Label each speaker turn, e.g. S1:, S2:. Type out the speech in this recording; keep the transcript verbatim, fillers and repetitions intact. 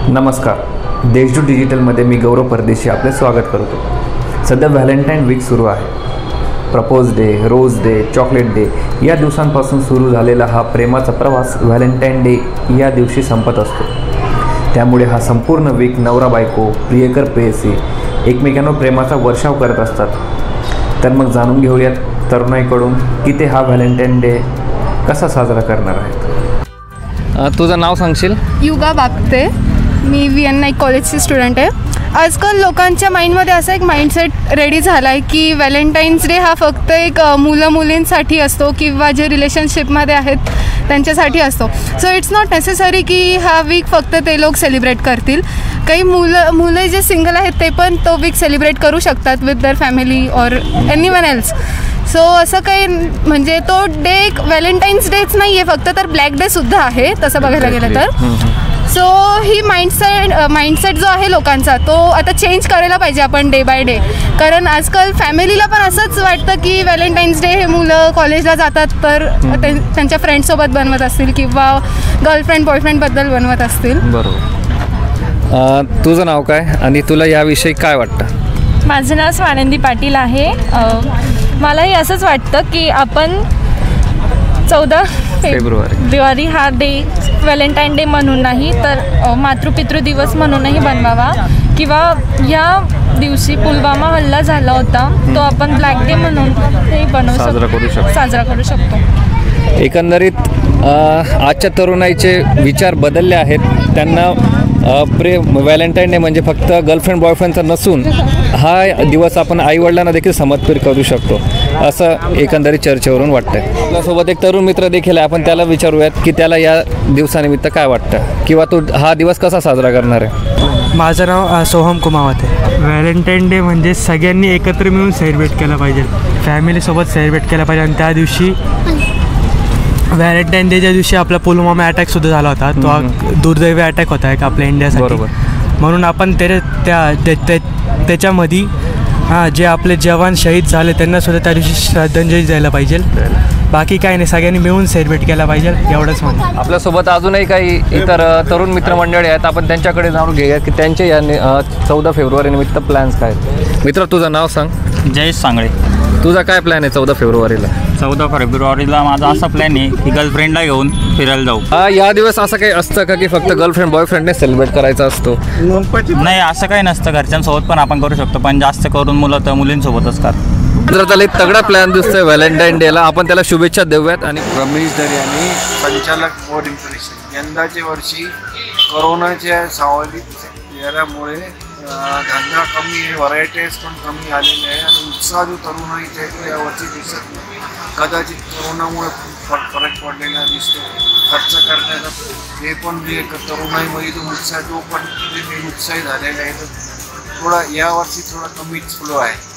S1: नमस्कार, देशदूत डिजिटलमध्ये मी गौरव परदेशी आपले स्वागत करतो। सध्या व्हॅलेंटाईन वीक सुरू आहे। Propose day, rose day, chocolate day या दिवसांपासून सुरू झालेला हा प्रेमाचा प्रवास व्हॅलेंटाईन डे या दिवशी संपत असतो। त्यामुळे हा संपूर्ण वीक नवरा बायको, प्रियकर प्रेयसी एकमेकांवर प्रेमाचा वर्षाव करत असतात। तर मग जाणून घेऊयात तरुणाईकडून की ते हा व्हॅलेंटाईन डे कसा साजरा करणार आहेत। तुझं नाव सांगशील?
S2: युगा बापते, मी व्ही एन नाईक कॉलेजची स्टुडंट आहे। आजकाल लोकांच्या माइंडमध्ये असा एक माइंडसेट रेडी झाला आहे की व्हॅलेंटाईन्स डे हा फक्त एक मुलं मुलींसाठी असतो किंवा जे रिलेशनशिपमध्ये आहेत त्यांच्यासाठी असतो। सो इट्स नॉट नेसेसरी की हा वीक फक्त ते लोक सेलिब्रेट करतील। काही मुलं मुलं जे सिंगल आहेत ते पण तो वीक सेलिब्रेट करू शकतात with their family or anyone else. So असं काही म्हणजे तो डे एक व्हॅलेंटाईन्स डेच नाही आहे फक्त, तर ब्लॅक डेसुद्धा आहे तसं बघायला गेलं तर। सो ही माइंडसेट माइंडसेट जो आहे लोकांचा तो आता चेंज करायला पाहिजे आपण डे बाय डे। कारण आजकाल फॅमिलीला पण असंच वाटतं की व्हॅलेंटाईन्स डे हे मुलं कॉलेजला जातात तर त्यांच्या फ्रेंड्ससोबत बनवत असतील किंवा गर्लफ्रेंड बॉयफ्रेंडबद्दल बनवत असतील।
S1: बरोबर। तुझं नाव काय आणि तुला याविषयी काय वाटतं?
S3: माझं नाव स्वानंदी पाटील आहे। मलाही असंच वाटतं की आपण चौदा फेब्रुवारी फेब्रुवारी हा डे व्हॅलेंटाईन डे म्हणून नाही तर मातृपितृ दिवस म्हणूनही बनवावा, किंवा या दिवशी पुलवामा हल्ला झाला होता तो आपण ब्लॅक डे म्हणून हे बनवू
S1: साजरा करू शकतो
S3: साजरा करू शकतो।
S1: एकंदरीत आजच्या तरुणाईचे विचार बदलले आहेत। त्यांना प्रे व्हॅलेंटाईन डे म्हणजे फक्त गर्लफ्रेंड बॉयफ्रेंडचा नसून हा दिवस आपण आईवडिलांना देखील समर्पित करू शकतो असं एकंदरीत चर्चेवरून वाटतंय। आपल्यासोबत एक तरुण मित्र देखील आहे, आपण त्याला विचारूयात की त्याला या दिवसानिमित्त काय वाटतं किंवा तो हा दिवस कसा साजरा करणार आहे।
S4: माझं नाव सोहम कुमावत आहे। व्हॅलेंटाईन डे म्हणजे सगळ्यांनी एकत्र मिळून सेलिब्रेट केलं पाहिजे, फॅमिलीसोबत सेलिब्रेट केलं पाहिजे। आणि त्या दिवशी व्हॅलेंटाईन डेच्या दिवशी आपला पुलवामा अटॅकसुद्धा झाला होता, तो दुर्दैवी अटॅक होता एक आपल्या इंडियासाठी।
S1: बरोबर।
S4: म्हणून आपण ते त्या त्याच्यामध्ये हां जे आपले जवान शहीद झाले त्यांनासुद्धा त्या दिवशी श्रद्धांजली द्यायला पाहिजे। बाकी काही नाही, सगळ्यांनी मिळून सेलिब्रेट केला पाहिजे एवढंच म्हणून।
S1: आपल्यासोबत अजूनही काही इतर तरुण मित्रमंडळी आहेत, आपण त्यांच्याकडे जाणून घेऊया की त्यांचे या चौदा फेब्रुवारी निमित्त प्लॅन्स काय आहेत। मित्र तुझं नाव सांग?
S5: जयेश सांगळे।
S1: तुझा काय प्लॅन आहे चौदा फेब्रुवारीला?
S5: चौदा फेब्रुवारीला माझा असा प्लॅन आहे की गर्लफ्रेंडला घेऊन फिरायला जाऊ।
S1: हा या दिवस असं काही असतं का की फक्त गर्लफ्रेंड बॉयफ्रेंडने सेलिब्रेट करायचा असतो?
S5: नाही, असं काही नसतं, घरच्यांसोबत पण आपण करू शकतो, पण जास्त करून मुलं तर मुलींसोबतच करतात।
S1: जर त्याला एक तगडा प्लॅन दिसतोय व्हॅलेंटाईन डेला, आपण त्याला शुभेच्छा देऊयात। आणि
S6: रमेश दर यांनी संचालक फॉर इम्प्रेशन, यंदाच्या वर्षी कोरोनाच्या सावलीत येण्यामुळे धंदा कमी आहे, व्हरायटीज पण कमी आलेले आहे आणि उत्साह जो तरुणाईच्या इकडे यावरती दिसत नाही। कदाचित कोरोनामुळे फरक पडलेला दिसतो, खर्च करण्याचा हे पण जे तरुणाईमध्ये जो उत्साह तो पण उत्साही झालेला आहे, तर थोडा यावर्षी थोडा कमीच फ्लो आहे।